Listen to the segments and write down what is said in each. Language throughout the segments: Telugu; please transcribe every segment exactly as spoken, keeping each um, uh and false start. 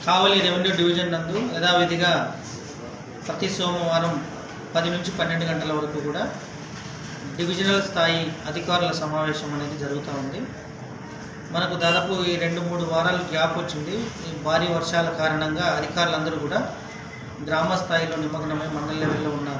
కావలి రెవెన్యూ డివిజన్ నందు యథావిధిగా ప్రతి సోమవారం పది నుంచి పన్నెండు గంటల వరకు కూడా డివిజనల్ స్థాయి అధికారుల సమావేశం అనేది జరుగుతూ ఉంది. మనకు దాదాపు ఈ రెండు మూడు వారాలు గ్యాప్ వచ్చింది. ఈ భారీ వర్షాల కారణంగా అధికారులందరూ కూడా గ్రామ స్థాయిలో నిమగ్నమై మండల లెవెల్లో ఉన్నారు.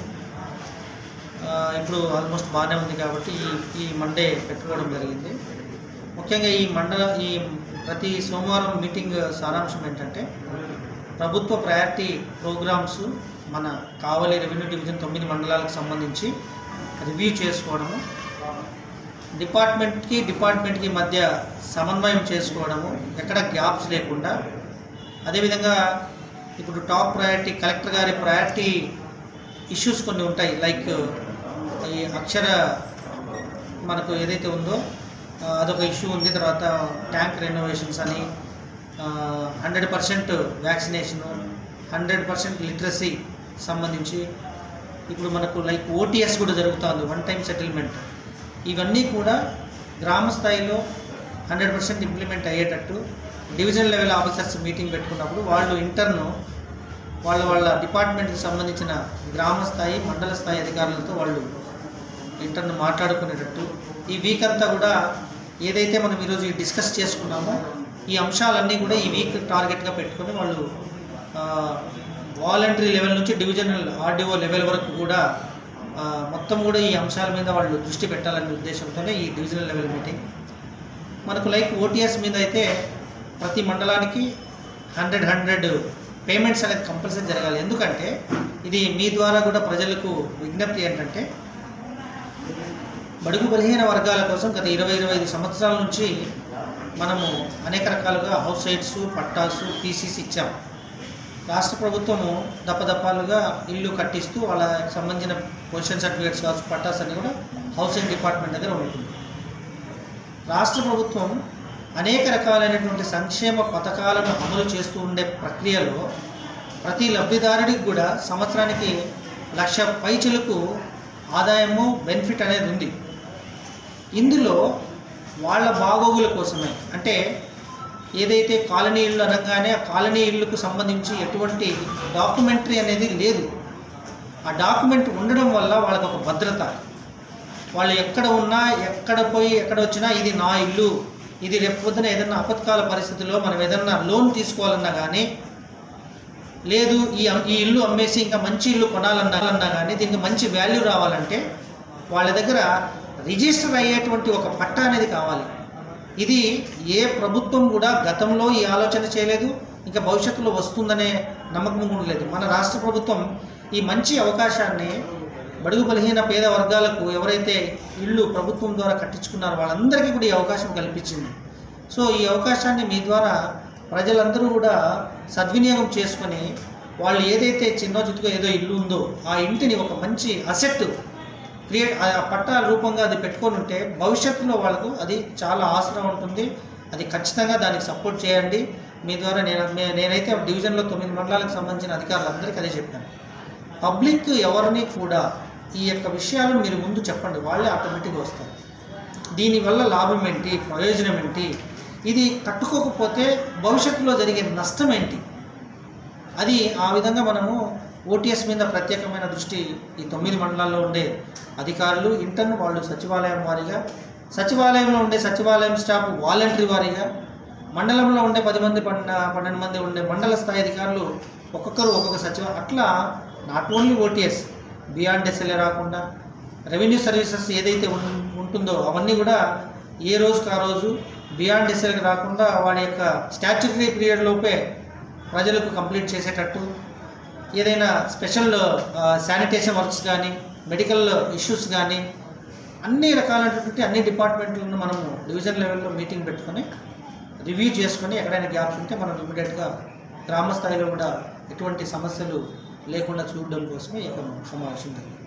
ఇప్పుడు ఆల్మోస్ట్ బాగానే ఉంది కాబట్టి ఈ ఈ మండే పెట్టుకోవడం జరిగింది. ముఖ్యంగా ఈ మండల ఈ ప్రతి సోమవారం మీటింగ్ సారాంశం ఏంటంటే ప్రభుత్వ ప్రయారిటీ ప్రోగ్రామ్స్ మన కావలి రెవెన్యూ డివిజన్ తొమ్మిది మండలాలకు సంబంధించి రివ్యూ చేసుకోవడము, డిపార్ట్మెంట్కి డిపార్ట్మెంట్కి మధ్య సమన్వయం చేసుకోవడము, ఎక్కడ గ్యాప్స్ లేకుండా. అదేవిధంగా ఇప్పుడు టాప్ ప్రయారిటీ కలెక్టర్ గారి ప్రయారిటీ ఇష్యూస్ కొన్ని ఉంటాయి. లైక్ ఈ అక్షర మనకు ఏదైతే ఉందో అదొక ఇష్యూ ఉంది. తర్వాత ట్యాంక్ రెనోవేషన్స్ అని, hundred percent vaccination, hundred percent literacy సంబంధించి ఇప్పుడు మనకు లైక్ ఓటీఎస్ కూడా జరుగుతుంది, వన్ టైం సెటిల్మెంట్. ఇవన్నీ కూడా గ్రామ స్థాయిలో హండ్రెడ్ పర్సెంట్ ఇంప్లిమెంట్ అయ్యేటట్టు డివిజన్ లెవెల్ ఆఫీసర్స్ మీటింగ్ పెట్టుకున్నప్పుడు వాళ్ళు ఇంటర్ను వాళ్ళ వాళ్ళ డిపార్ట్మెంట్కి సంబంధించిన గ్రామ స్థాయి మండల స్థాయి అధికారులతో వాళ్ళు ఇంటర్ను మాట్లాడుకునేటట్టు ఈ వీక్ అంతా కూడా ఏదైతే మనం ఈరోజు డిస్కస్ చేసుకున్నామో ఈ అంశాలన్నీ కూడా ఈ వీక్ టార్గెట్గా పెట్టుకొని వాళ్ళు వాలంటరీ లెవెల్ నుంచి డివిజనల్ ఆర్డీఓ లెవెల్ వరకు కూడా మొత్తం కూడా ఈ అంశాల మీద వాళ్ళు దృష్టి పెట్టాలనే ఉద్దేశంతోనే ఈ డివిజనల్ లెవెల్ మీటింగ్. మనకు లైక్ ఓటీఎస్ మీద అయితే ప్రతి మండలానికి హండ్రెడ్ హండ్రెడ్ పేమెంట్స్ అనేది కంపల్సరీ జరగాలి. ఎందుకంటే ఇది మీ ద్వారా కూడా ప్రజలకు విజ్ఞప్తి ఏంటంటే బడుగు బలహీన వర్గాల కోసం గత ఇరవై ఇరవై ఐదు సంవత్సరాల నుంచి మనము అనేక రకాలుగా హౌస్ సైట్స్, పట్టాసు, పీసీసీ ఇచ్చాం. రాష్ట్ర ప్రభుత్వము దప్పదప్పాలుగా ఇల్లు కట్టిస్తూ వాళ్ళకి సంబంధించిన పొజిషన్ సర్టిఫికేట్స్ కావచ్చు, పట్టాస్ అన్నీ కూడా హౌసింగ్ డిపార్ట్మెంట్ దగ్గర ఉంటుంది. రాష్ట్ర ప్రభుత్వం అనేక రకాలైనటువంటి సంక్షేమ పథకాలను అమలు చేస్తూ ఉండే ప్రక్రియలో ప్రతి లబ్ధిదారుడికి కూడా సంవత్సరానికి లక్ష పైచిలకు ఆదాయము బెనిఫిట్ అనేది ఉంది. ఇందులో వాళ్ళ బాగోగుల కోసమే, అంటే ఏదైతే కాలనీ ఇళ్ళు అనగానే ఆ కాలనీ ఇళ్ళకు సంబంధించి ఎటువంటి డాక్యుమెంటరీ అనేది లేదు. ఆ డాక్యుమెంట్ ఉండడం వల్ల వాళ్ళకు ఒక భద్రత. వాళ్ళు ఎక్కడ ఉన్నా, ఎక్కడ పోయి ఎక్కడ వచ్చినా ఇది నా ఇల్లు, ఇది రేపు పొద్దున ఏదైనా ఆపత్కాల పరిస్థితుల్లో మనం ఏదన్నా లోన్ తీసుకోవాలన్నా కానీ, లేదు ఈ ఈ ఇల్లు అమ్మేసి ఇంకా మంచి ఇల్లు కొనాలన్నా కానీ దీనికి మంచి వాల్యూ రావాలంటే వాళ్ళ దగ్గర రిజిస్టర్ అయ్యేటువంటి ఒక పట్టా అనేది కావాలి. ఇది ఏ ప్రభుత్వం కూడా గతంలో ఈ ఆలోచన చేయలేదు, ఇంకా భవిష్యత్తులో వస్తుందనే నమ్మకం కూడా లేదు. మన రాష్ట్ర ప్రభుత్వం ఈ మంచి అవకాశాన్ని బడుగు బలహీన పేద వర్గాలకు ఎవరైతే ఇళ్ళు ప్రభుత్వం ద్వారా కట్టించుకున్నారో వాళ్ళందరికీ కూడా ఈ అవకాశం కల్పించింది. సో ఈ అవకాశాన్ని మీ ద్వారా ప్రజలందరూ కూడా సద్వినియోగం చేసుకొని వాళ్ళు ఏదైతే చిన్న చితుగా ఏదో ఇల్లు ఉందో ఆ ఇంటిని ఒక మంచి అసెట్ క్రియేట్ ఆ పట్టా రూపంగా అది పెట్టుకొని ఉంటే భవిష్యత్తులో వాళ్ళకు అది చాలా ఆసరా ఉంటుంది. అది ఖచ్చితంగా దానికి సపోర్ట్ చేయండి. మీ ద్వారా నేను నేనైతే డివిజన్లో తొమ్మిది మండలాలకు సంబంధించిన అధికారులందరికీ అదే చెప్పాను. పబ్లిక్ ఎవరిని కూడా ఈ యొక్క విషయాలను మీరు ముందు చెప్పండి, వాళ్ళే ఆటోమేటిక్గా వస్తారు. దీనివల్ల లాభం ఏంటి, ప్రయోజనం ఏంటి, ఇది కట్టుకోకపోతే భవిష్యత్తులో జరిగే నష్టం ఏంటి, అది ఆ విధంగా మనము ఓటీఎస్ మీద ప్రత్యేకమైన దృష్టి ఈ తొమ్మిది మండలాల్లో ఉండే అధికారులు ఇంటర్న్ వాళ్ళు సచివాలయం వారీగా, సచివాలయంలో ఉండే సచివాలయం స్టాఫ్ వాలంటరీ వారీగా, మండలంలో ఉండే పది మంది పన్నె పన్నెండు మంది ఉండే మండల స్థాయి అధికారులు ఒక్కొక్కరు ఒక్కొక్క సచివాలయం, అట్లా not only OTS beyond SLA రాకుండా రెవెన్యూ సర్వీసెస్ ఏదైతే ఉంటుందో అవన్నీ కూడా ఏ రోజుకి ఆ రోజు బియాండ్ ఎస్ఎల్ఏకి రాకుండా వాడి యొక్క స్టాట్యుటరీ పీరియడ్ లోపే ప్రజలకు కంప్లీట్ చేసేటట్టు, ఏదైనా స్పెషల్ శానిటేషన్ వర్క్స్ కానీ, మెడికల్ ఇష్యూస్ కానీ అన్ని రకాలైనటువంటి అన్ని డిపార్ట్మెంట్లను మనము డివిజన్ లెవెల్లో మీటింగ్ పెట్టుకొని రివ్యూ చేసుకొని ఎక్కడైనా గ్యాప్స్ ఉంటే మనం ఇమీడియట్గా గ్రామ స్థాయిలో కూడా ఎటువంటి సమస్యలు లేకుండా చూడడం కోసమే ఈ యొక్క సమావేశం జరిగింది.